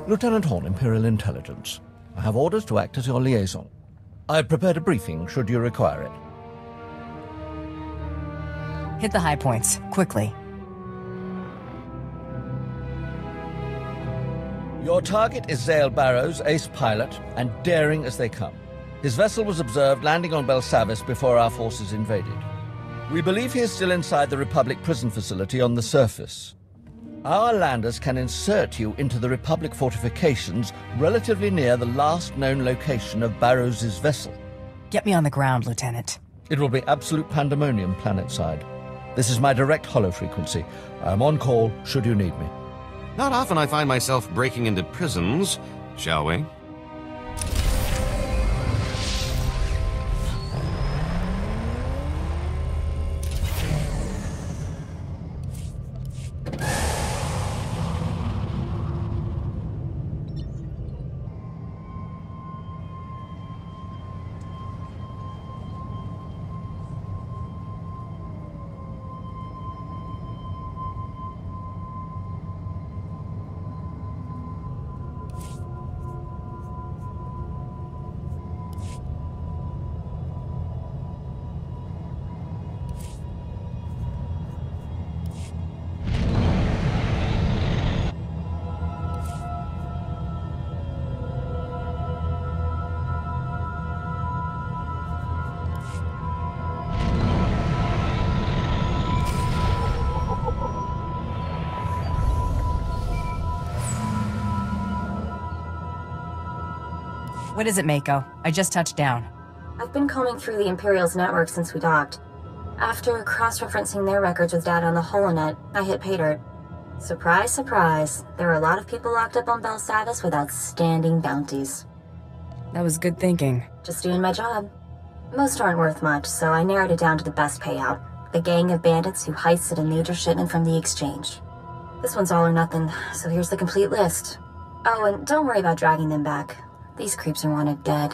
Lieutenant Horn, Imperial Intelligence. I have orders to act as your liaison. I've prepared a briefing should you require it. Hit the high points, quickly. Your target is Zale Barrows, ace pilot, and daring as they come. His vessel was observed landing on Belsavis before our forces invaded. We believe he is still inside the Republic prison facility on the surface. Our landers can insert you into the Republic fortifications relatively near the last known location of Barrows' vessel. Get me on the ground, Lieutenant. It will be absolute pandemonium planetside. This is my direct hollow frequency. I am on call should you need me. Not often I find myself breaking into prisons, shall we? What is it, Mako? I just touched down. I've been combing through the Imperial's network since we docked. After cross-referencing their records with data on the Holonet, I hit pay dirt. Surprise, surprise. There are a lot of people locked up on Belsavis with outstanding bounties. That was good thinking. Just doing my job. Most aren't worth much, so I narrowed it down to the best payout. The gang of bandits who heisted a major shipment from the exchange. This one's all or nothing, so here's the complete list. Oh, and don't worry about dragging them back. These creeps are wanted dead.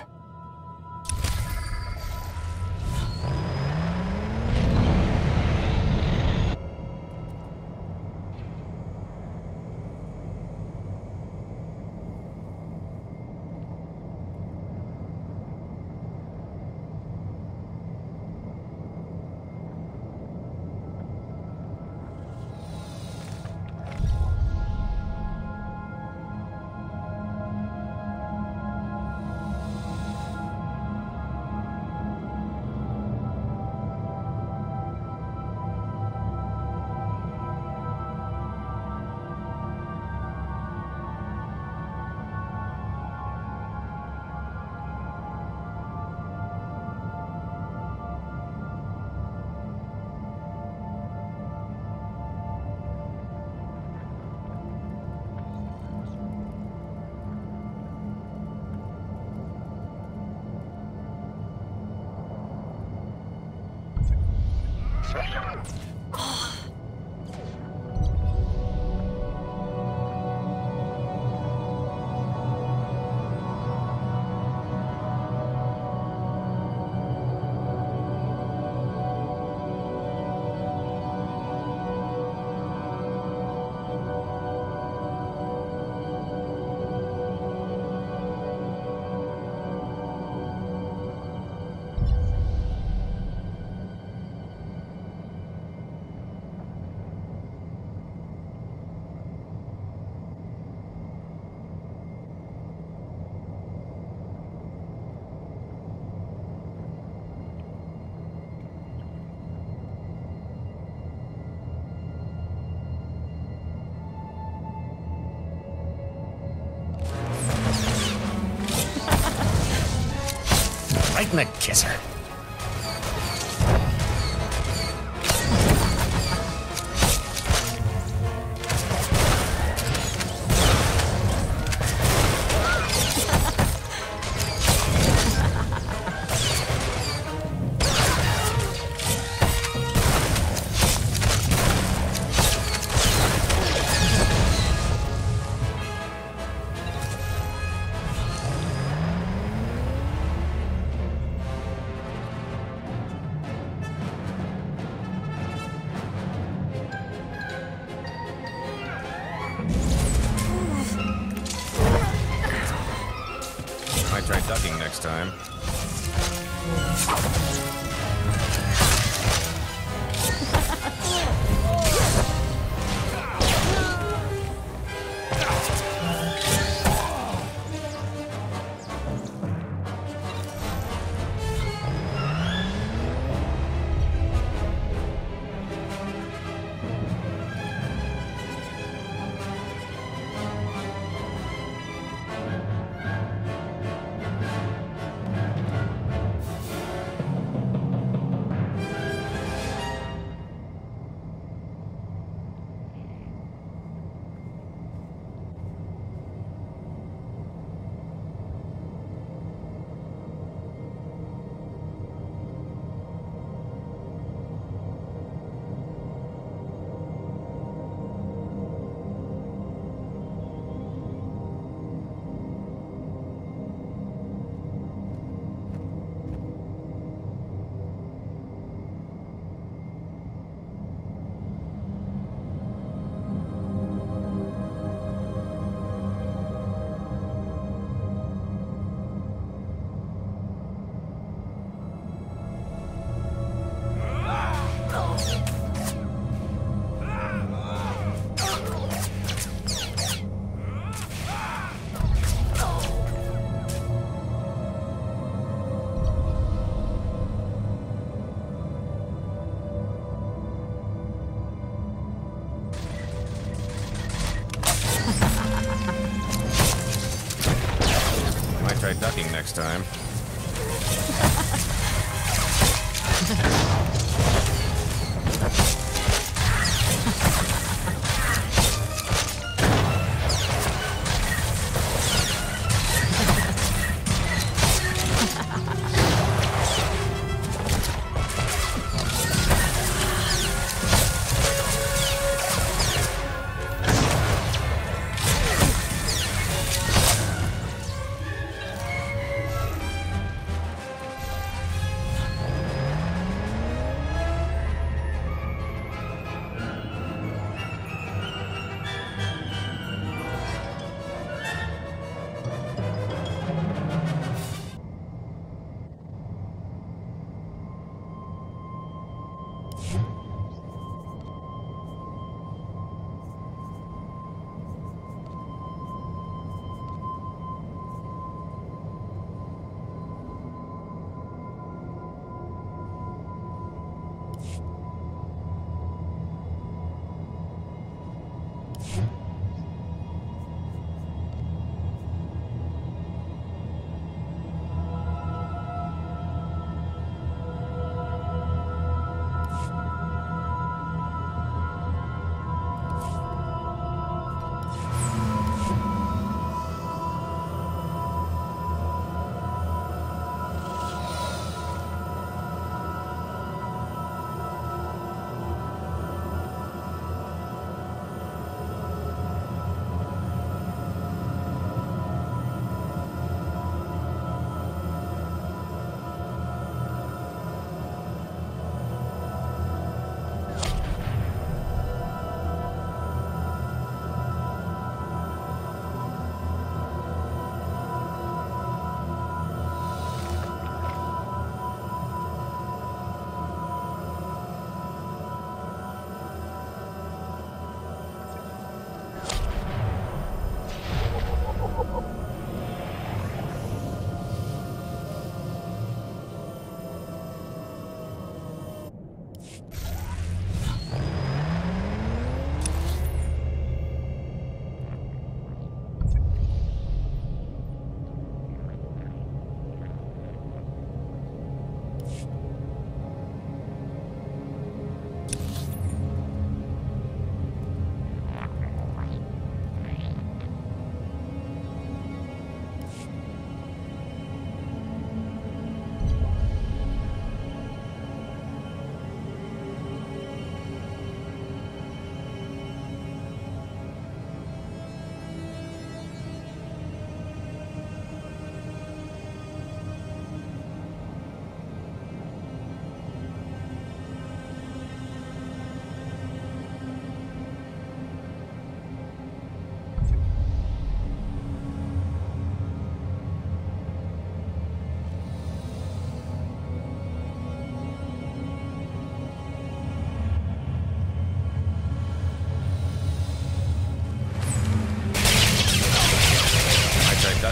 Right in the kisser. try ducking next time. Try ducking next time.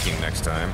sneaking next time.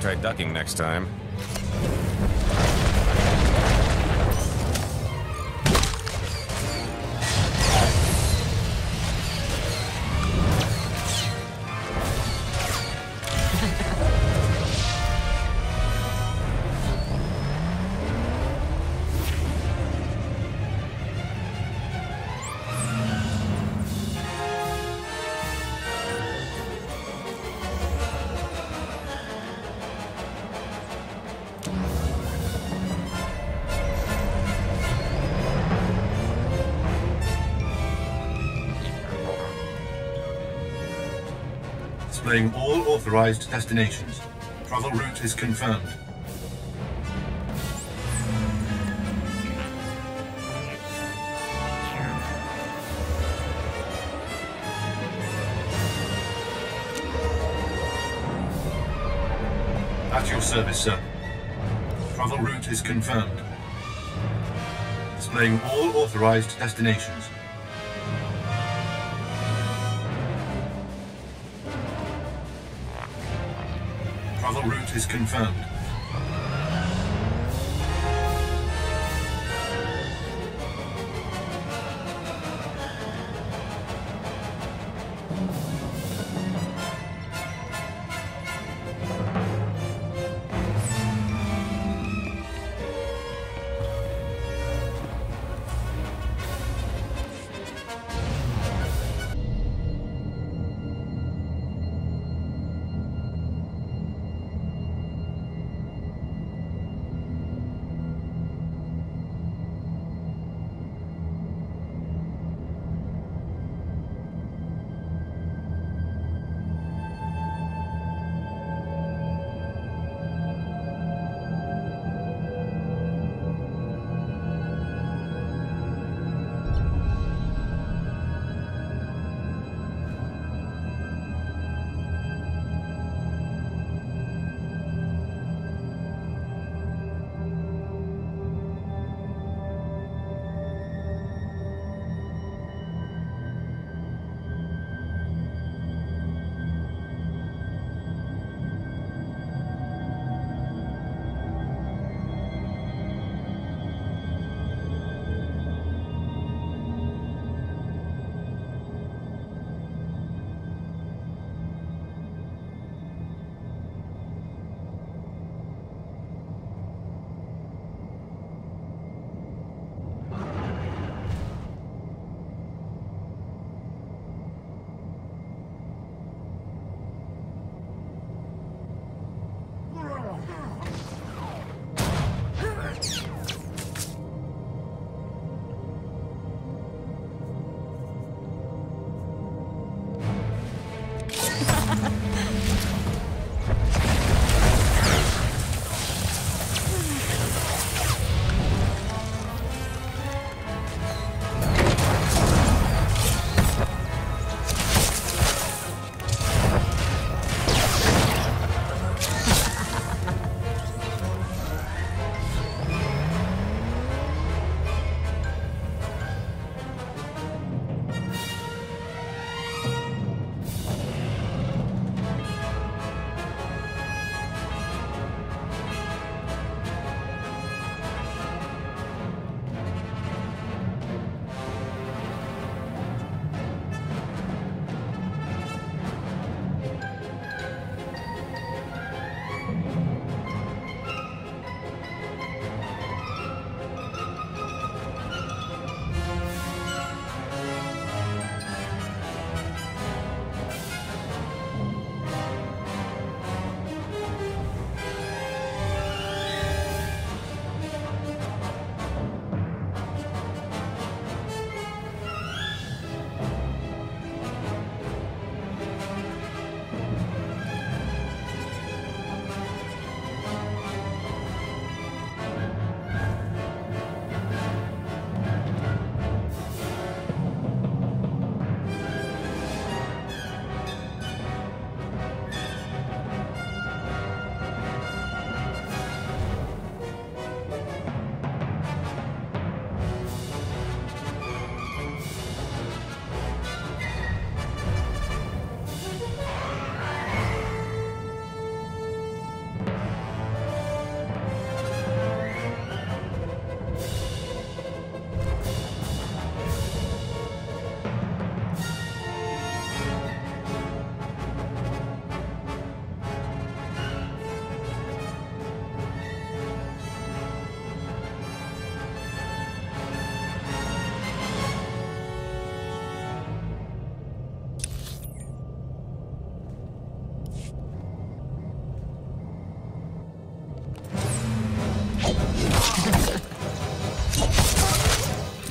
try ducking next time. Displaying all authorized destinations. Travel route is confirmed. At your service, sir. Travel route is confirmed. Displaying all authorized destinations. Travel route is confirmed.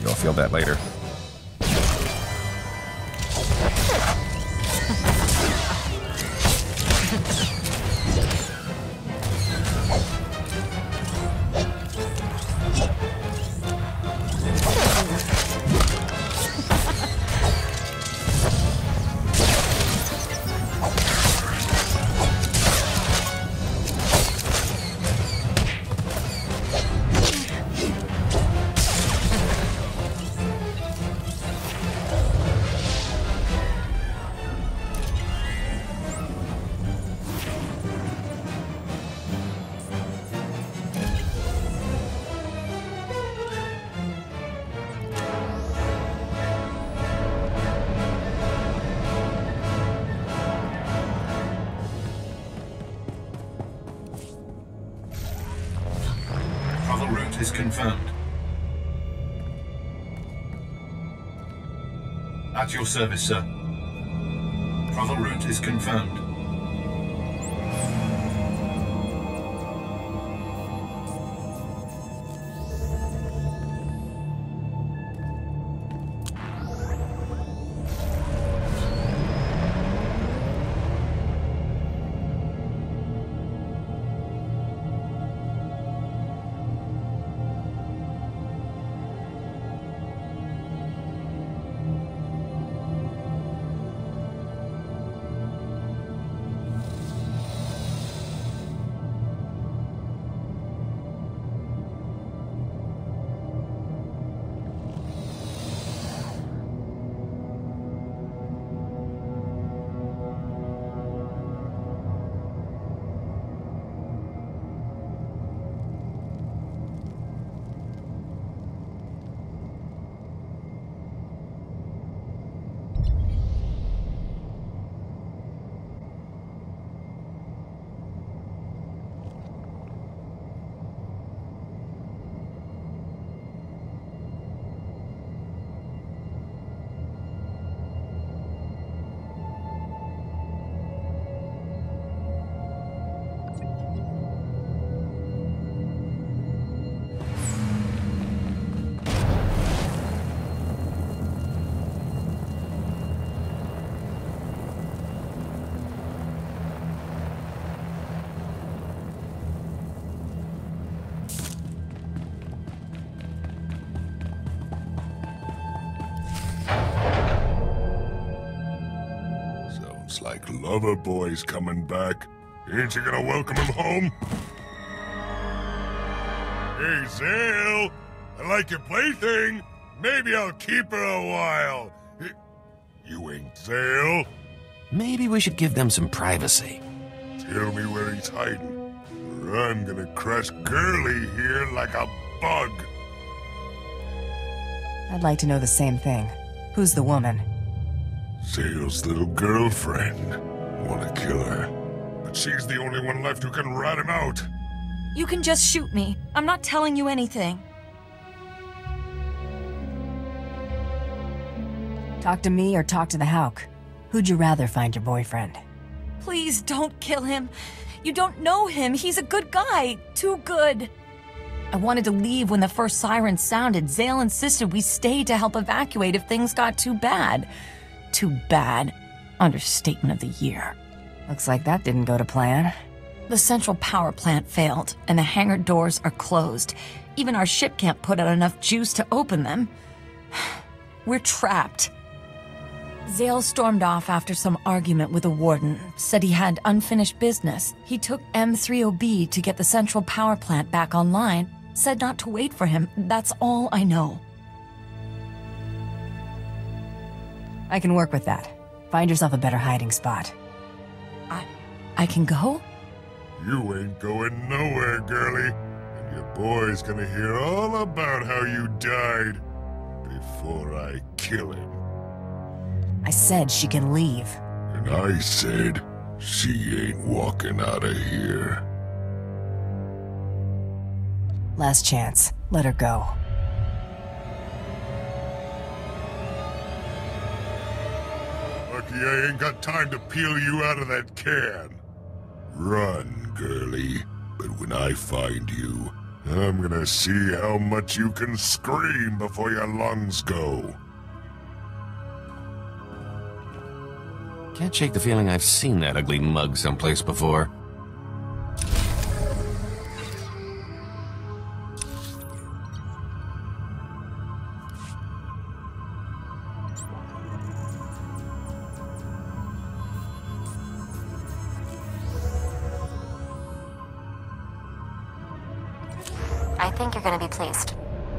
You'll feel that later. Travel route is confirmed. At your service, sir. Travel route is confirmed. Like Loverboy's coming back. Ain't you gonna welcome him home? Hey, Zale! I like your plaything. Maybe I'll keep her a while. You ain't Zale? Maybe we should give them some privacy. Tell me where he's hiding, or I'm gonna crush Girly here like a bug. I'd like to know the same thing. Who's the woman? Zale's little girlfriend. Wanna kill her, but she's the only one left who can rat him out. You can just shoot me. I'm not telling you anything. Talk to me or talk to the Hauk? Who'd you rather find your boyfriend? Please don't kill him. You don't know him. He's a good guy. Too good. I wanted to leave when the first siren sounded. Zale insisted we stay to help evacuate if things got too bad. Too bad. Understatement of the year. Looks like that didn't go to plan. The central power plant failed, and the hangar doors are closed. Even our ship can't put out enough juice to open them. We're trapped. Zale stormed off after some argument with the warden, said he had unfinished business. He took M30B to get the central power plant back online, said not to wait for him. That's all I know. I can work with that. Find yourself a better hiding spot. I can go? You ain't going nowhere, Girly. And your boy's gonna hear all about how you died before I kill him. I said she can leave. And I said she ain't walking out of here. Last chance. Let her go. Lucky I ain't got time to peel you out of that can. Run, Girly. But when I find you, I'm gonna see how much you can scream before your lungs go. Can't shake the feeling I've seen that ugly mug someplace before. I think you're gonna be pleased.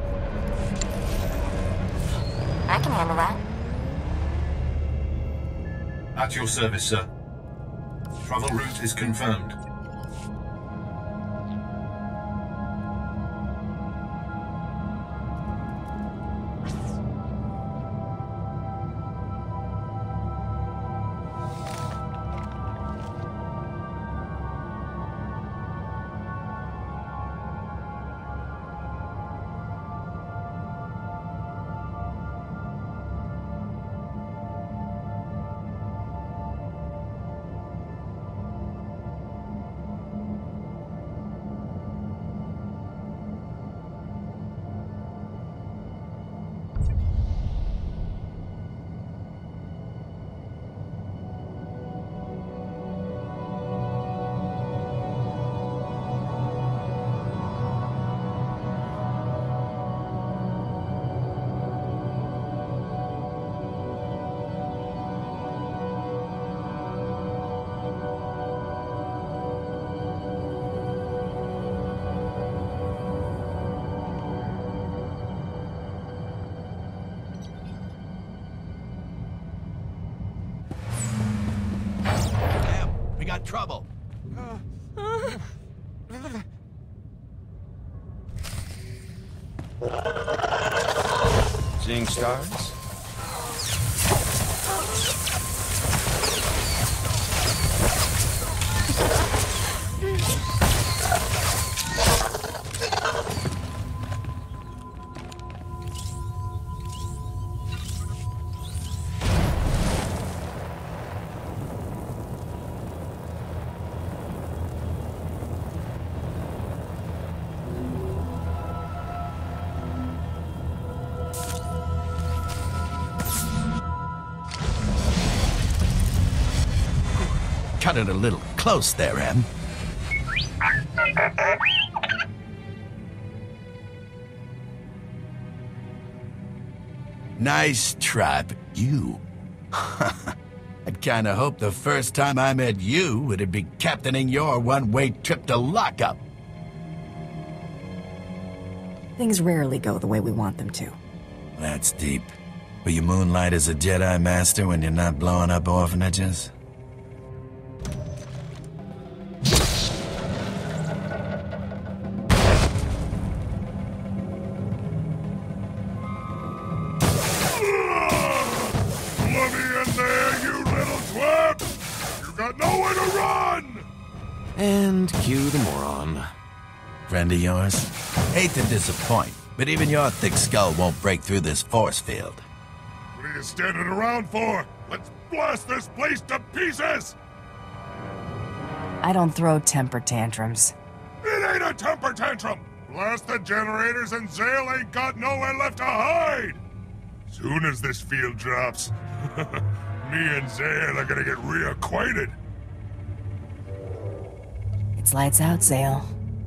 I can handle that. At your service, sir. Travel route is confirmed. We got trouble. Seeing stars? Cut it a little close there, Em. Nice try, but you... I'd kinda hoped the first time I met you, it'd be captaining your one-way trip to lockup. Things rarely go the way we want them to. That's deep. But you moonlight as a Jedi Master when you're not blowing up orphanages? Nowhere to run! And cue the moron. Friend of yours? Hate to disappoint, but even your thick skull won't break through this force field. What are you standing around for? Let's blast this place to pieces! I don't throw temper tantrums. It ain't a temper tantrum! Blast the generators and Zale ain't got nowhere left to hide! Soon as this field drops, me and Zale are gonna get reacquainted. It's lights out, Zale.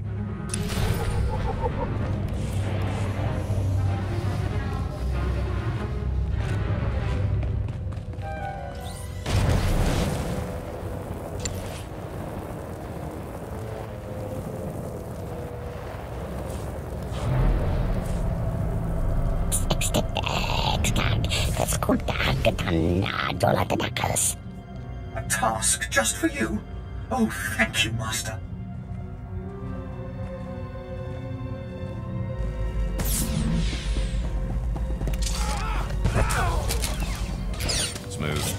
A task just for you? Oh, thank you, Master. Smooth.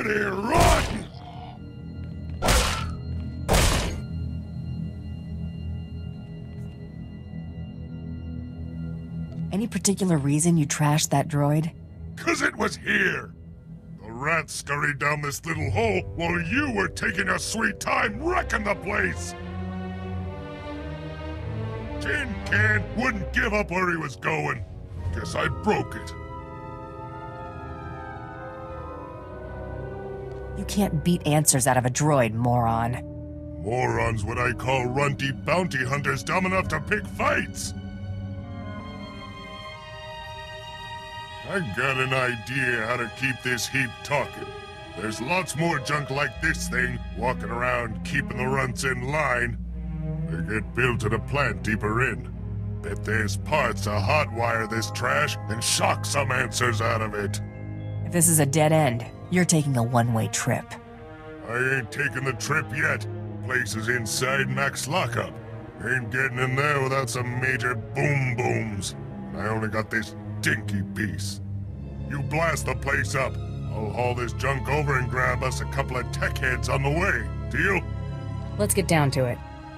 Ready, run! Any particular reason you trashed that droid? 'Cause it was here! The rats scurried down this little hole while you were taking a sweet time wrecking the place! Tin Can wouldn't give up where he was going. Guess I broke it. You can't beat answers out of a droid, moron. Morons what I call runty bounty hunters dumb enough to pick fights! I got an idea how to keep this heap talking. There's lots more junk like this thing walking around keeping the runts in line. They get built at a plant deeper in. Bet there's parts to hotwire this trash and shock some answers out of it. If this is a dead end, you're taking a one-way trip. I ain't taking the trip yet. Place is inside Max lockup. Ain't getting in there without some major boom-booms. I only got this dinky piece. You blast the place up. I'll haul this junk over and grab us a couple of tech heads on the way. Deal? Let's get down to it.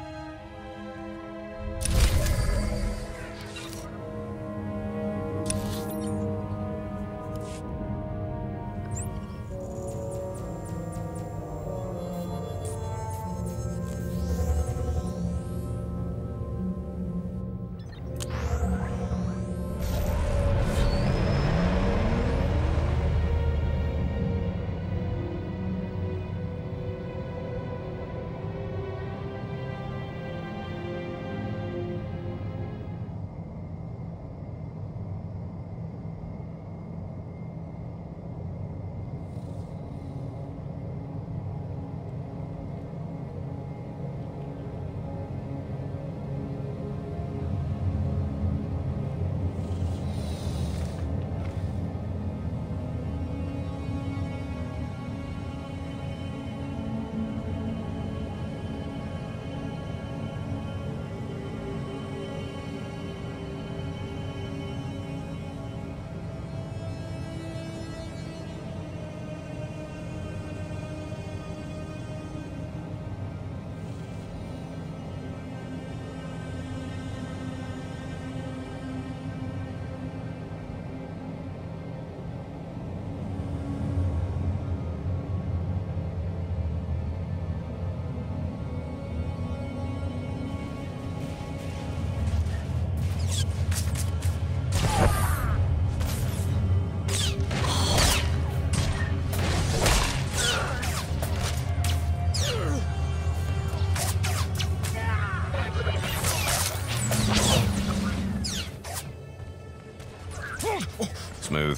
Smooth.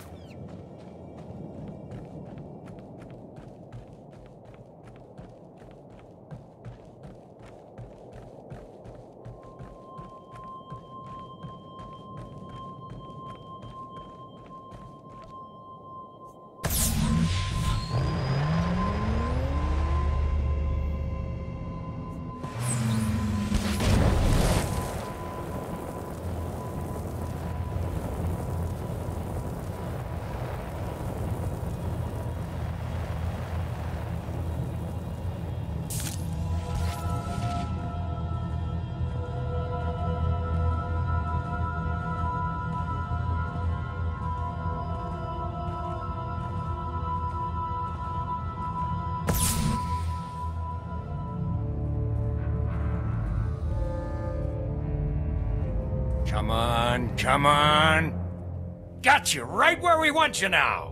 Come on, come on. Got you right where we want you now.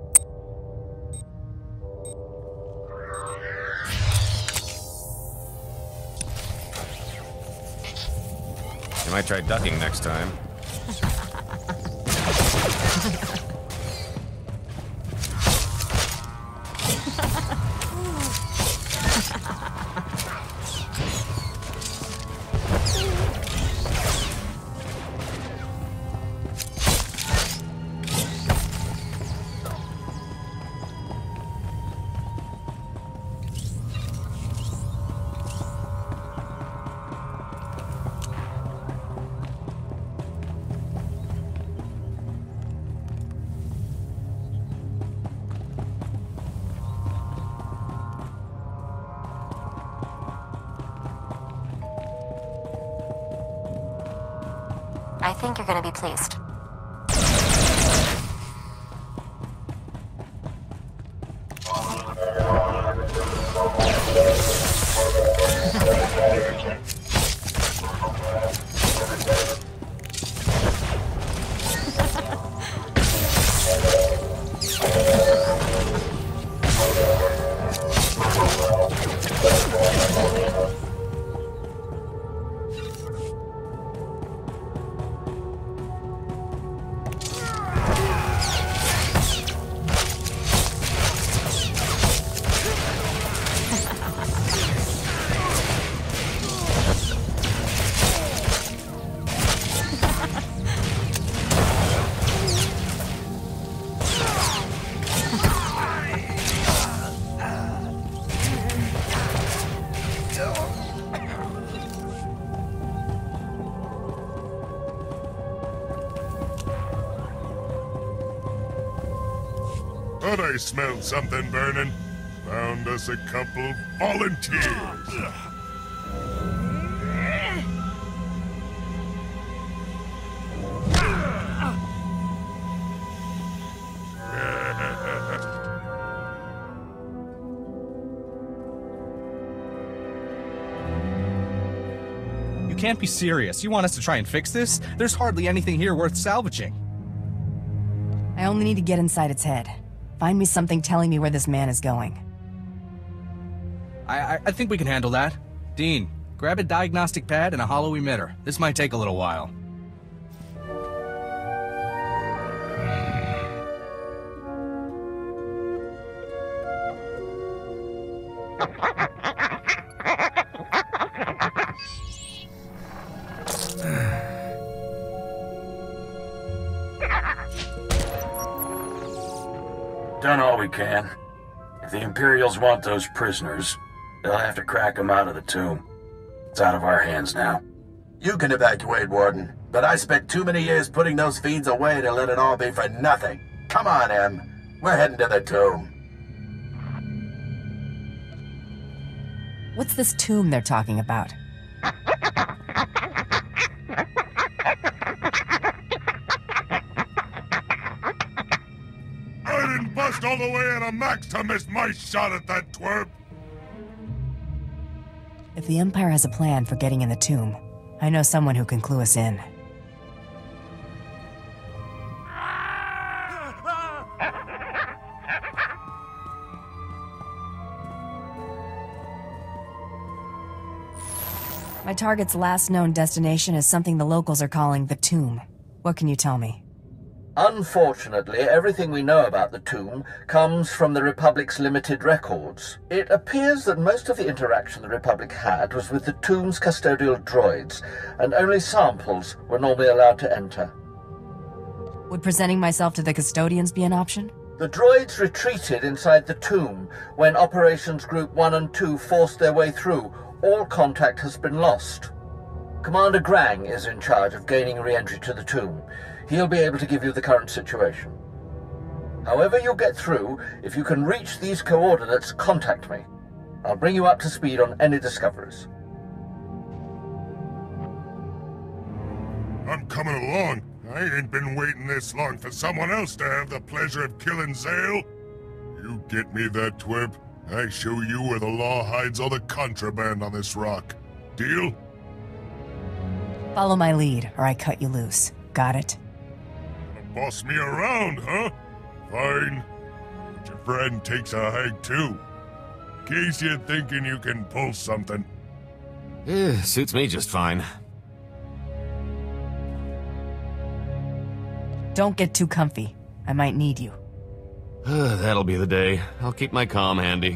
You might try ducking next time. I think you're gonna be pleased. Thought I smelled something burning. Found us a couple volunteers. You can't be serious. You want us to try and fix this? There's hardly anything here worth salvaging. I only need to get inside its head. Find me something telling me where this man is going. I think we can handle that. Dean, grab a diagnostic pad and a hollow emitter. This might take a little while. Done all we can. If the Imperials want those prisoners, they'll have to crack them out of the tomb. It's out of our hands now. You can evacuate, Warden, but I spent too many years putting those feeds away to let it all be for nothing. Come on, Em. We're heading to the tomb. What's this tomb they're talking about? I didn't bust all the way at a max to miss my shot at that twerp. If the Empire has a plan for getting in the tomb, I know someone who can clue us in. My target's last known destination is something the locals are calling the tomb. What can you tell me? Unfortunately, everything we know about the tomb comes from the Republic's limited records. It appears that most of the interaction the Republic had was with the tomb's custodial droids, and only samples were normally allowed to enter. Would presenting myself to the custodians be an option? The droids retreated inside the tomb when Operations Group 1 and 2 forced their way through. All contact has been lost. Commander Grang is in charge of gaining re-entry to the tomb. He'll be able to give you the current situation. However you get through, if you can reach these coordinates, contact me. I'll bring you up to speed on any discoveries. I'm coming along. I ain't been waiting this long for someone else to have the pleasure of killing Zale. You get me that twerp, I show you where the law hides all the contraband on this rock. Deal? Follow my lead, or I cut you loose. Got it? Boss me around, huh? Fine. But your friend takes a hike too. In case you're thinking you can pull something. Suits me just fine. Don't get too comfy. I might need you. That'll be the day. I'll keep my comm handy.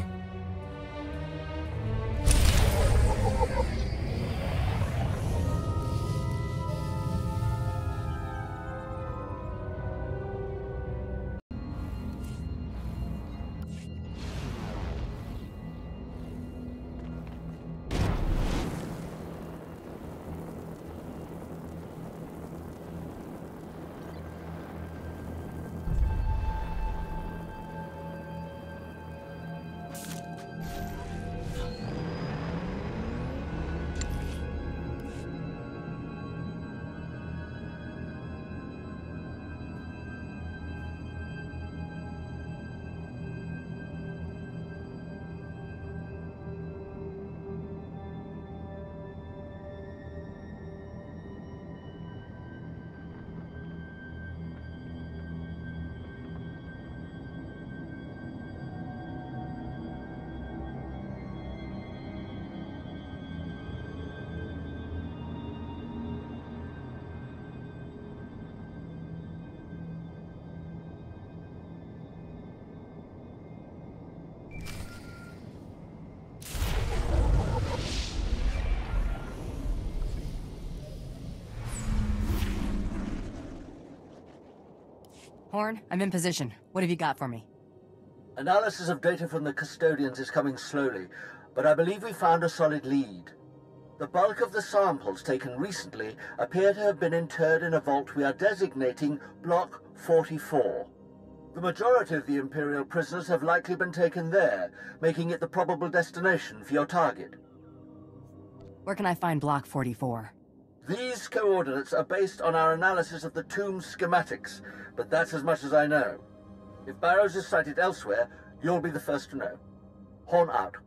Horn, I'm in position. What have you got for me? Analysis of data from the custodians is coming slowly, but I believe we found a solid lead. The bulk of the samples taken recently appear to have been interred in a vault we are designating Block 44. The majority of the Imperial prisoners have likely been taken there, making it the probable destination for your target. Where can I find Block 44? These coordinates are based on our analysis of the tomb schematics, but that's as much as I know. If Barrows is sighted elsewhere, you'll be the first to know. Horn out.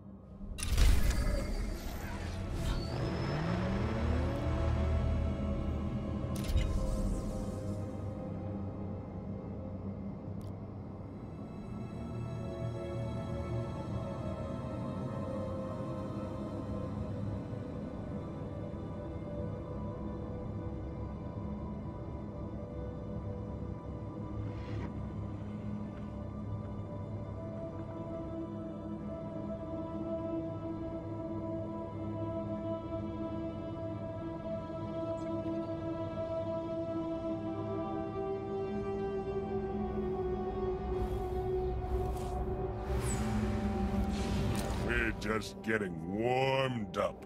Just getting warmed up.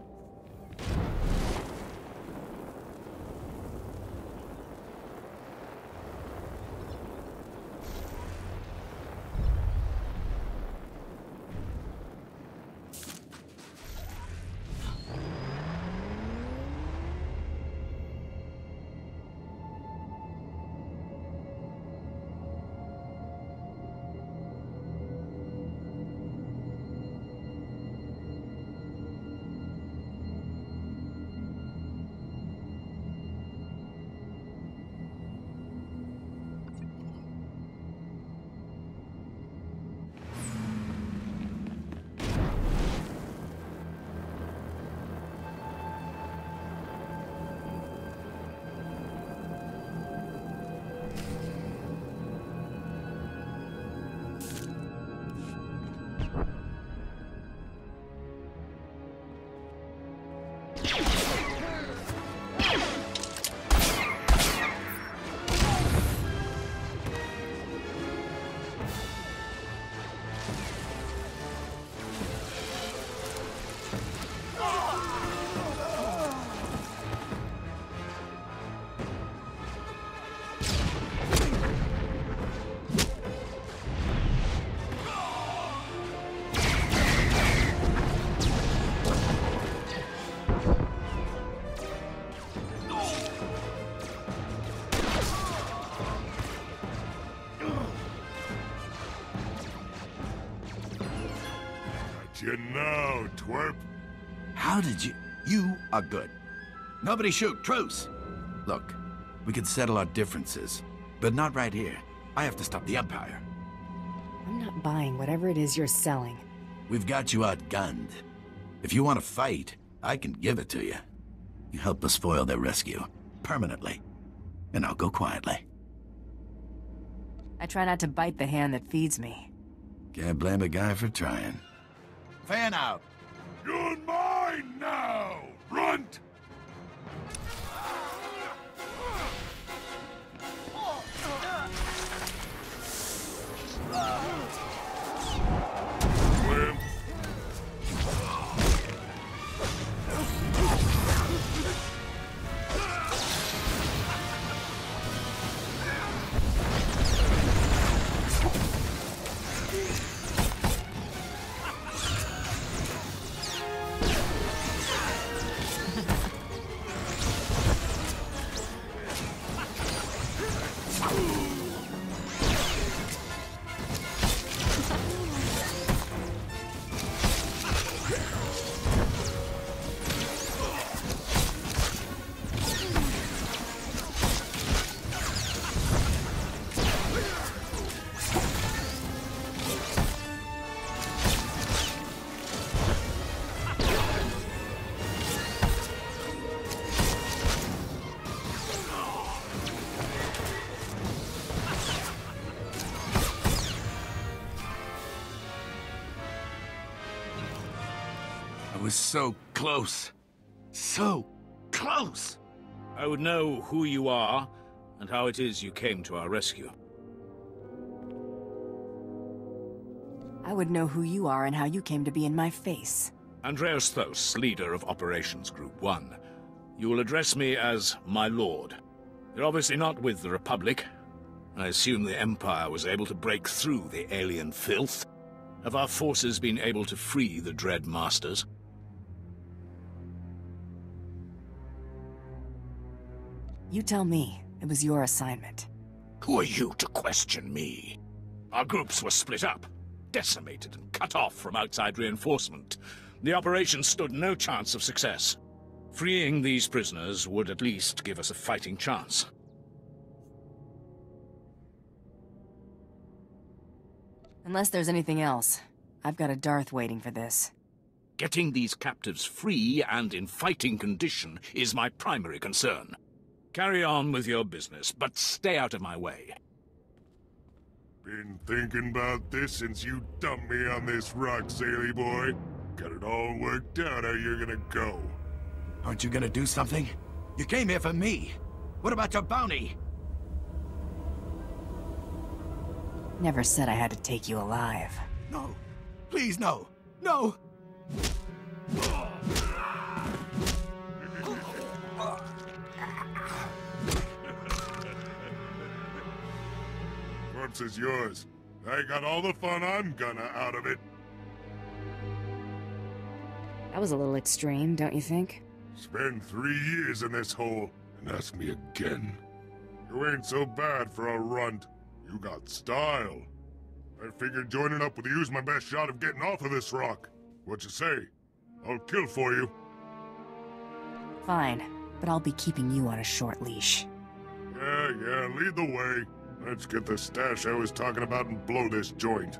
You know, twerp. How did you... You are good. Nobody shoot. Truce! Look, we could settle our differences, but not right here. I have to stop the Empire. I'm not buying whatever it is you're selling. We've got you outgunned. If you want to fight, I can give it to you. You help us foil their rescue. Permanently. And I'll go quietly. I try not to bite the hand that feeds me. Can't blame a guy for trying. Fan out! You're mine now, runt! Swim. I was so close. So close! I would know who you are and how it is you came to our rescue. I would know who you are and how you came to be in my face. Andreas Thos, leader of Operations Group 1. You will address me as my lord. You're obviously not with the Republic. I assume the Empire was able to break through the alien filth. Have our forces been able to free the Dread Masters? You tell me. It was your assignment. Who are you to question me? Our groups were split up, decimated and cut off from outside reinforcement. The operation stood no chance of success. Freeing these prisoners would at least give us a fighting chance. Unless there's anything else. I've got a Darth waiting for this. Getting these captives free and in fighting condition is my primary concern. Carry on with your business, but stay out of my way. Been thinking about this since you dumped me on this rock, Saley boy. Got it all worked out how you're gonna go. Aren't you gonna do something? You came here for me. What about your bounty? Never said I had to take you alive. No. Please, no. No! Corpse is yours. I got all the fun I'm gonna out of it. That was a little extreme, don't you think? Spend 3 years in this hole and ask me again. You ain't so bad for a runt. You got style. I figured joining up with you's my best shot of getting off of this rock. What you say? I'll kill for you. Fine, but I'll be keeping you on a short leash. Yeah, lead the way. Let's get the stash I was talking about and blow this joint.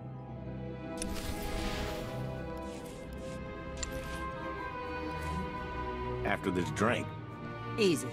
After this drink. Easy.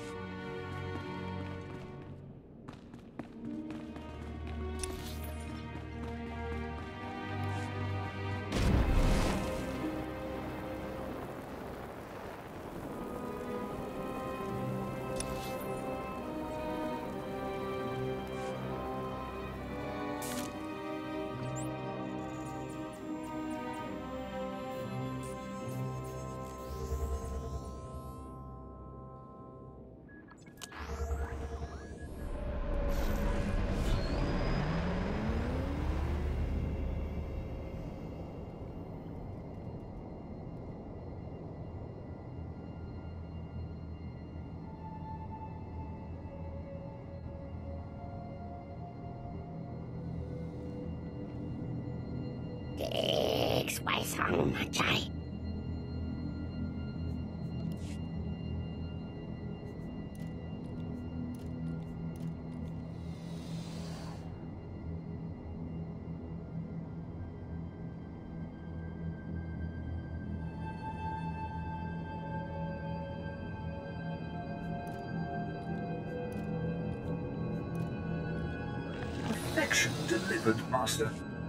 Perfection delivered, Master.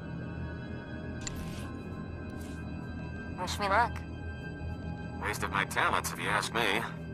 Wish me luck. Waste of my talents, if you ask me.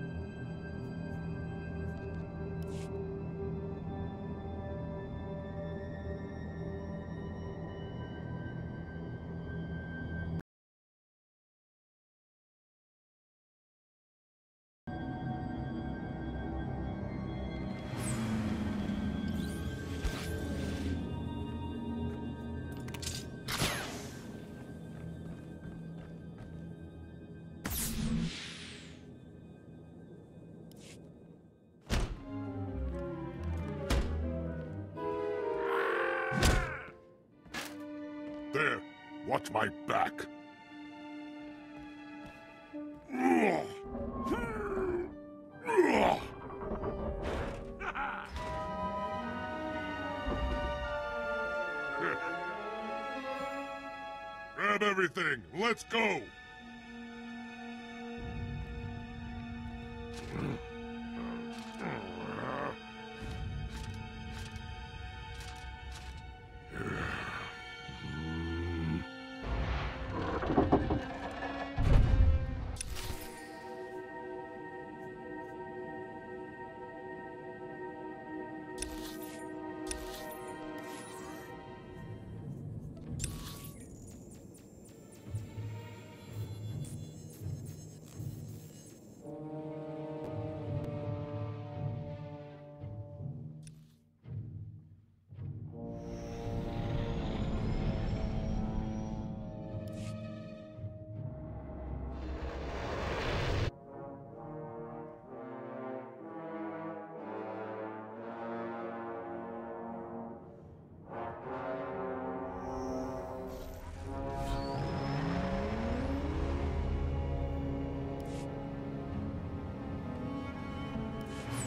There, watch my back. Grab everything, let's go!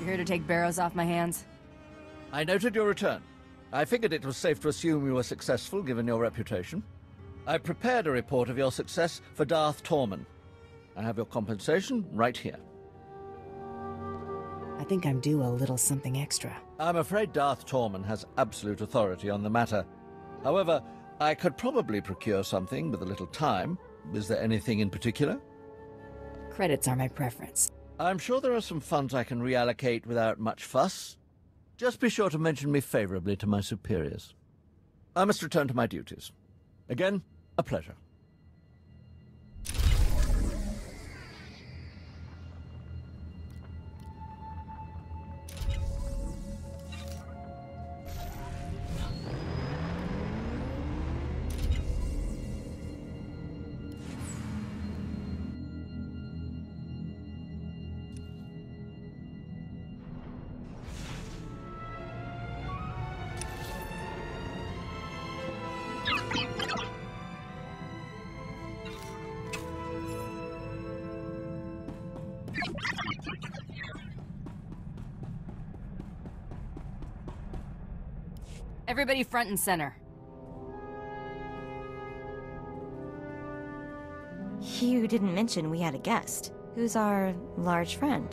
You here to take Barrows off my hands? I noted your return. I figured it was safe to assume you were successful, given your reputation. I prepared a report of your success for Darth Torman. I have your compensation right here. I think I'm due a little something extra. I'm afraid Darth Torman has absolute authority on the matter. However, I could probably procure something with a little time. Is there anything in particular? Credits are my preference. I'm sure there are some funds I can reallocate without much fuss. Just be sure to mention me favorably to my superiors. I must return to my duties. Again, a pleasure. Everybody front and center. You didn't mention we had a guest. Who's our large friend?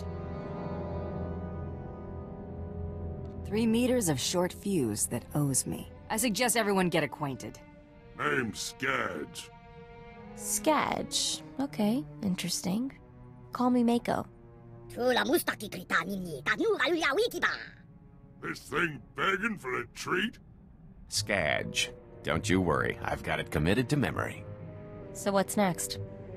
3 meters of short fuse that owes me. I suggest everyone get acquainted. Name's Skadge. Skadge. Okay, interesting. Call me Mako. This thing begging for a treat? Skadge. Don't you worry, I've got it committed to memory. So what's next?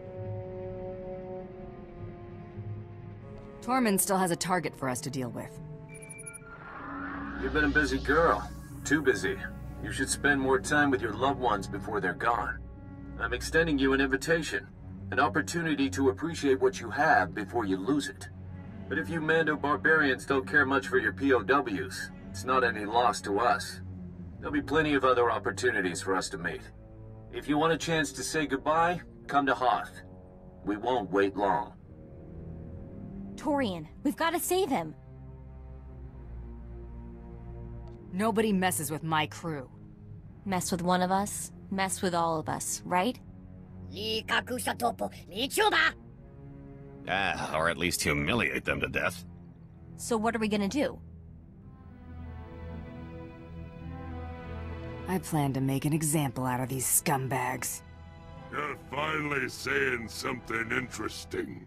Tormund still has a target for us to deal with. You've been a busy girl. Too busy. You should spend more time with your loved ones before they're gone. I'm extending you an invitation. An opportunity to appreciate what you have before you lose it. But if you Mando barbarians don't care much for your POWs, it's not any loss to us. There'll be plenty of other opportunities for us to meet. If you want a chance to say goodbye, come to Hoth. We won't wait long. Torian, we've got to save him. Nobody messes with my crew. Mess with one of us, mess with all of us, right? Or at least humiliate them to death. So what are we gonna do? I plan to make an example out of these scumbags. You're finally saying something interesting.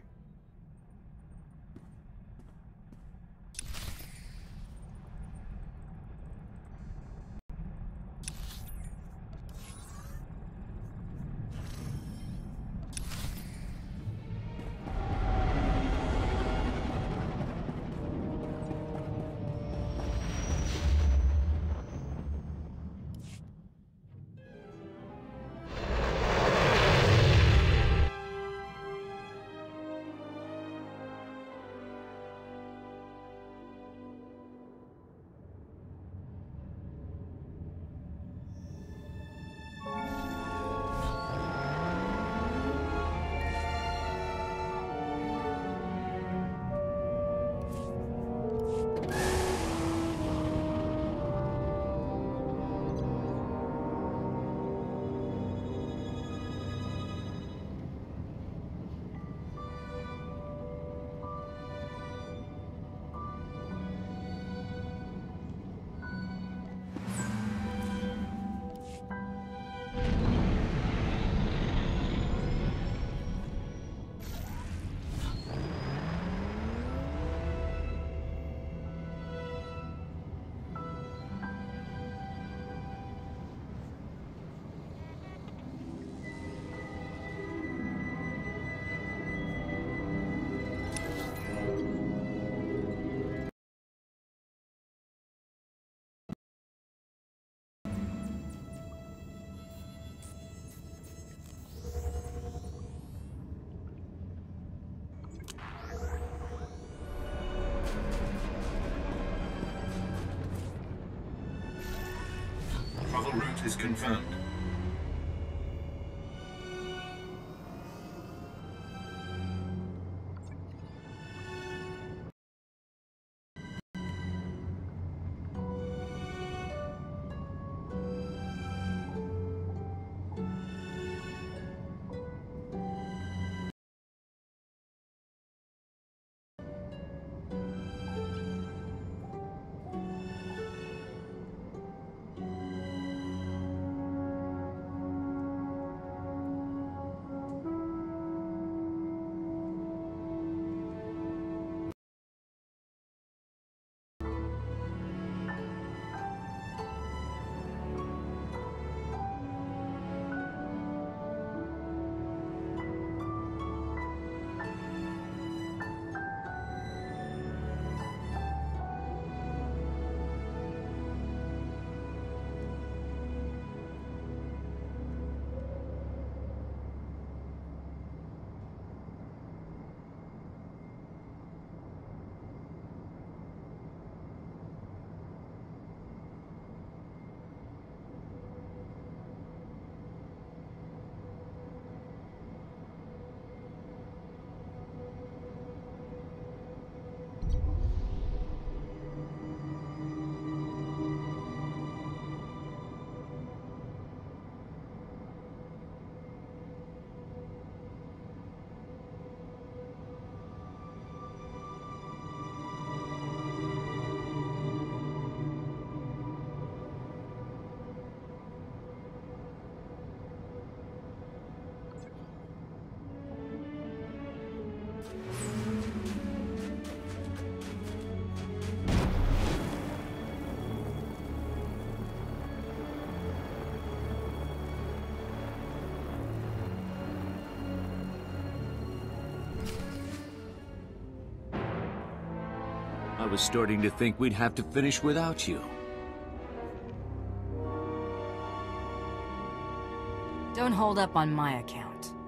Travel route is confirmed. was starting to think we'd have to finish without you. Don't hold up on my account.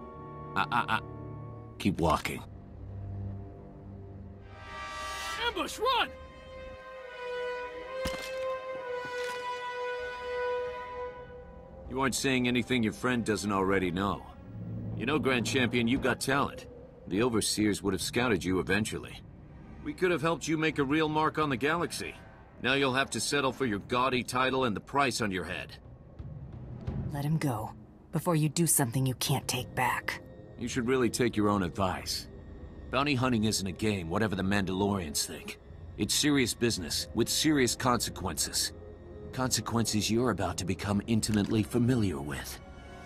Keep walking. Ambush, run! You aren't saying anything your friend doesn't already know. You know, Grand Champion, you've got talent. The Overseers would have scouted you eventually. We could have helped you make a real mark on the galaxy. Now you'll have to settle for your gaudy title and the price on your head. Let him go, before you do something you can't take back. You should really take your own advice. Bounty hunting isn't a game, whatever the Mandalorians think. It's serious business, with serious consequences. Consequences you're about to become intimately familiar with.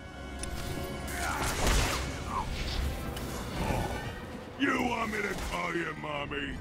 You want me to call you Mommy?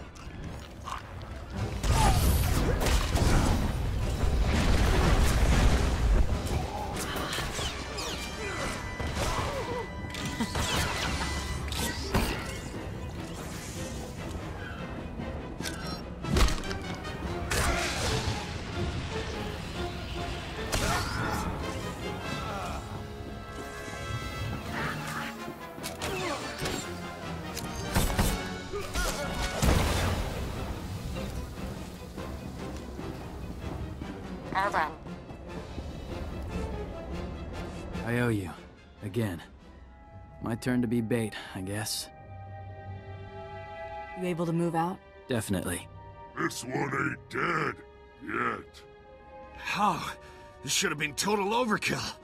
All done. I owe you. Again. My turn to be bait, I guess. You able to move out? Definitely. This one ain't dead yet. How? This should have been total overkill.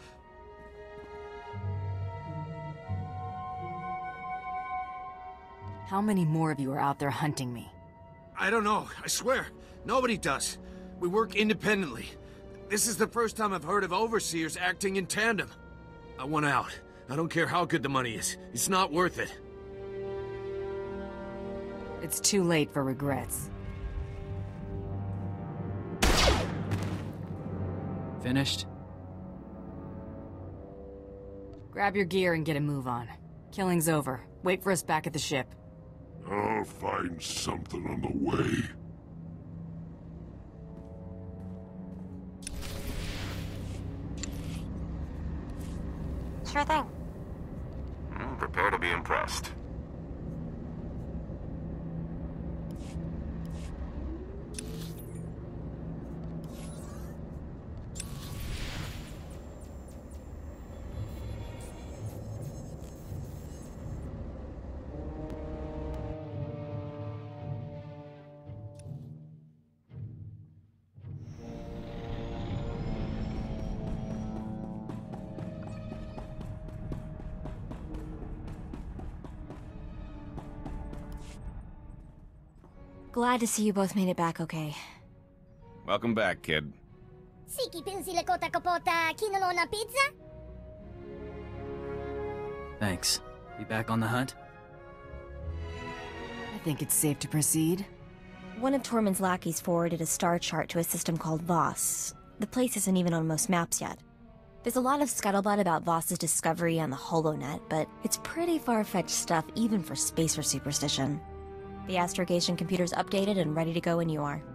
How many more of you are out there hunting me? I don't know, I swear. Nobody does. We work independently. This is the first time I've heard of Overseers acting in tandem. I want out. I don't care how good the money is. It's not worth it. It's too late for regrets. Finished? Grab your gear and get a move on. Killing's over. Wait for us back at the ship. I'll find something on the way. Sure thing. Prepare to be impressed. Glad to see you both made it back okay. Welcome back, kid. Siki pinsile kota kapota kinalo na pizza? Thanks. Be back on the hunt? I think it's safe to proceed. One of Tormund's lackeys forwarded a star chart to a system called Voss. The place isn't even on most maps yet. There's a lot of scuttlebutt about Voss's discovery on the HoloNet, but it's pretty far-fetched stuff even for spacer superstition. The astrogation computer's updated and ready to go when you are.